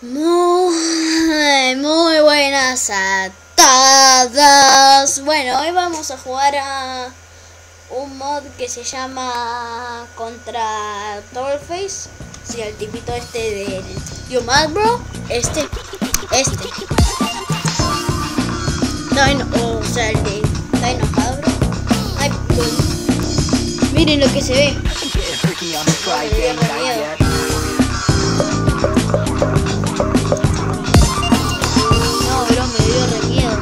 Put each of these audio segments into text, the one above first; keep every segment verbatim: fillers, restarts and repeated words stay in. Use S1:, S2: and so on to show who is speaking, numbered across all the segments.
S1: Muy, muy buenas a todos. Bueno, hoy vamos a jugar a un mod que se llama contra Dollface. Sí, el tipito este del You Mad Bro. Este, este. Dino, o sea, el de Dino Mad Bro. Ay, pues, miren lo que se ve. No, bro, me dio re miedo.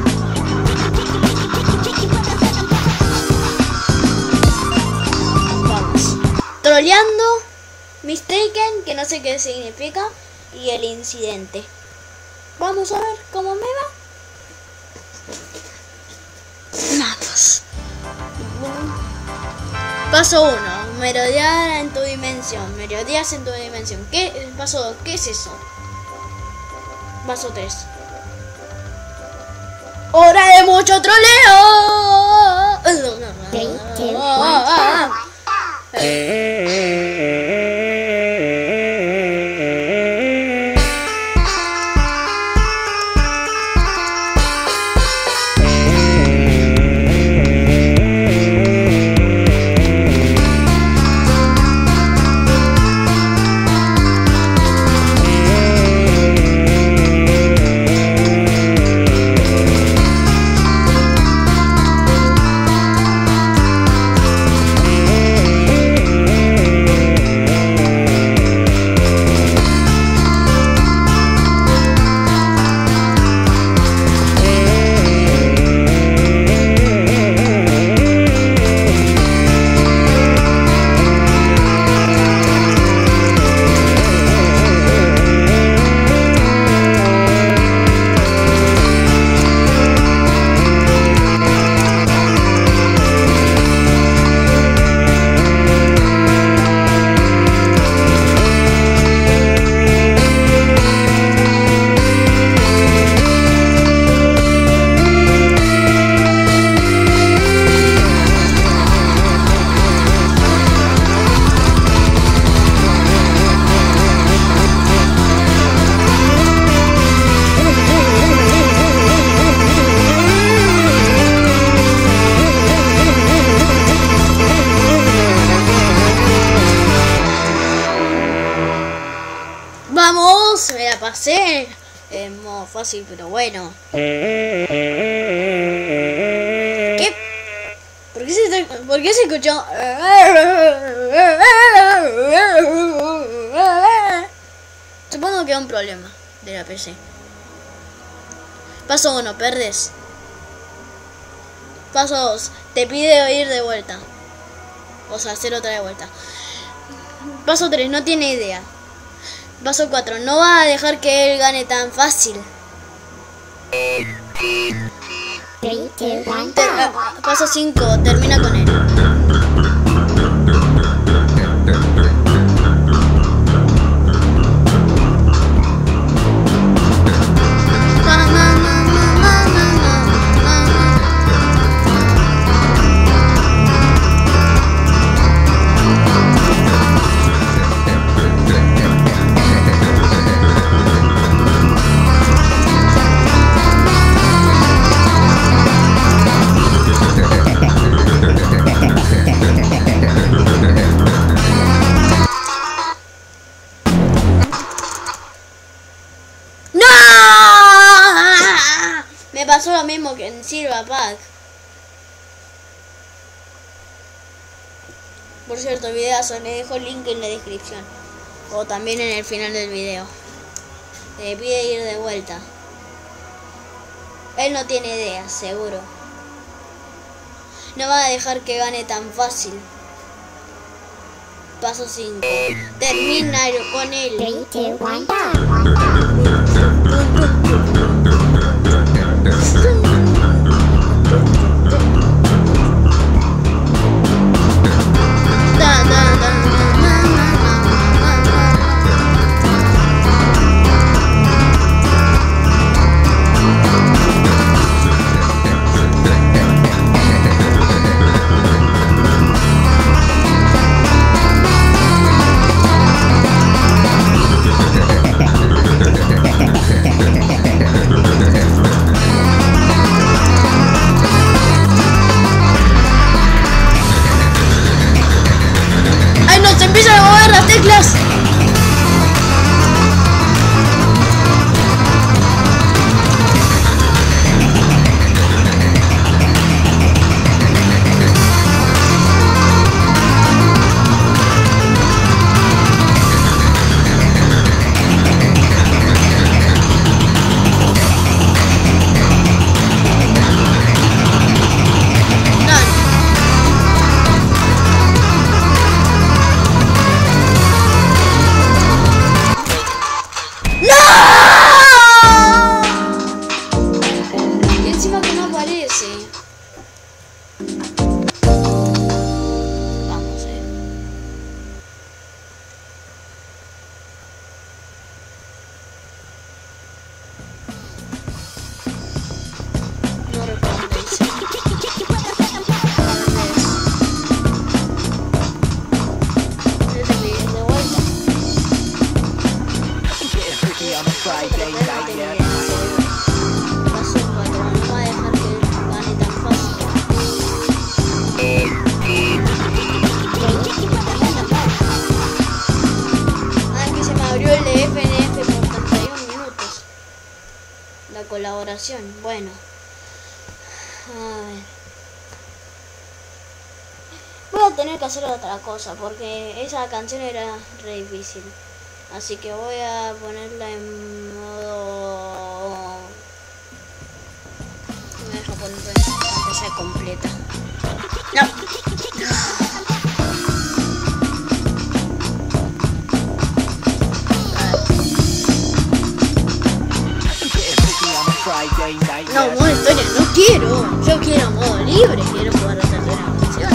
S1: Vamos. Troleando, Mistaken, que no sé qué significa, y el incidente. Vamos a ver cómo me va. Vamos. Paso uno. Merodear en tu dimensión. Merodeas en tu dimensión. ¿Qué? Paso dos. ¿Qué es eso? Paso tres. ¡Hora de mucho troleo! Vamos, me la pasé. Es muy fácil, pero bueno. ¿Qué? ¿Por qué se, ¿por qué se escuchó? Supongo que es un problema de la P C. Paso uno, perdes. Paso dos, te pide ir de vuelta. O sea, hacer otra de vuelta. Paso tres, no tiene idea. Paso cuatro, no va a dejar que él gane tan fácil.
S2: three, two, one,
S1: Ter uh, paso cinco, termina con él. Me pasó lo mismo que en Silva Pack. Por cierto, videazo, le dejo el link en la descripción. O también en el final del video. Le pide ir de vuelta. Él no tiene idea, seguro. No va a dejar que gane tan fácil. Paso cinco. Termina con él.
S2: three, two, one, go.
S1: ¡No! Y encima que no aparece. Vamos, eh. No recuerdo qué dice. Colaboración, bueno, a ver, voy a tener que hacer otra cosa porque esa canción era re difícil, así que voy a ponerla en modo, me deja ponerla en pantalla completa. No. No, modo historia, no quiero. Yo quiero modo libre, quiero jugar la tercera canción.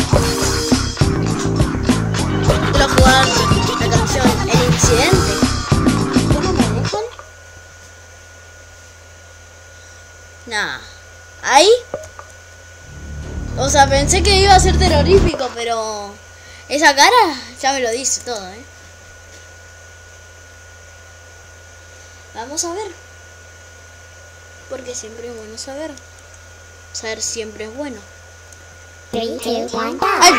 S1: Quiero jugar la canción El Incidente. ¿Cómo me dejan? Nah. ¿Ahí? O sea, pensé que iba a ser terrorífico, pero esa cara ya me lo dice todo, ¿eh? Vamos a ver. Porque siempre es bueno saber. Saber siempre es bueno.
S2: Three, two, one, go.
S1: ¡Ay!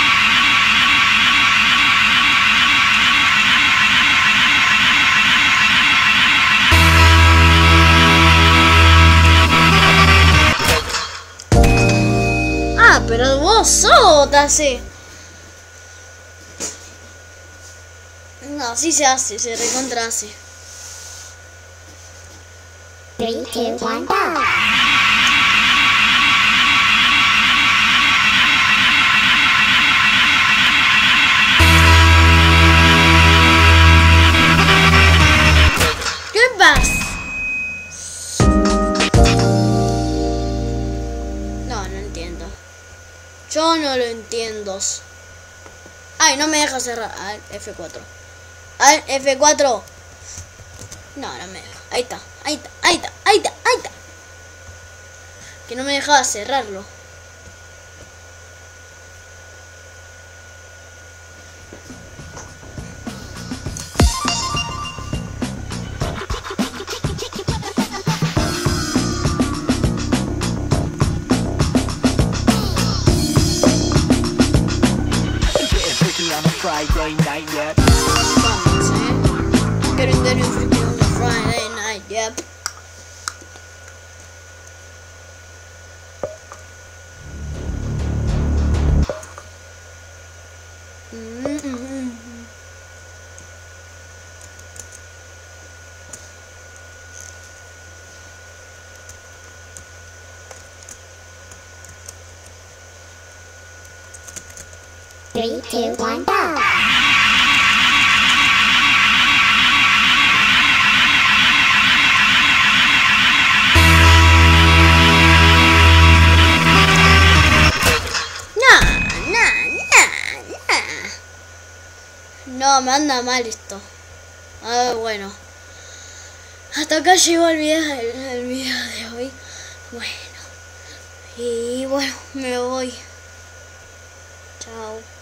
S1: Ah, pero vos sos, Tase. No, sí se hace, se recontra hace.
S2: Three, two, one, go.
S1: ¿Qué pasa? No, no entiendo. Yo no lo entiendo. Ay, no me deja cerrar. Ay, F cuatro. Ay, F cuatro. No, no me deja. Ahí está, ahí está, ahí está, ahí está, ahí está. Que no me dejaba cerrarlo. Vamos, eh. Getting dirty freaky on a Friday night, yep. Mm-hmm.
S2: Three, two, one, go.
S1: No, me anda mal esto. Ah, bueno. Hasta acá llegó el video, el, el video de hoy. Bueno. Y bueno, me voy. Chao.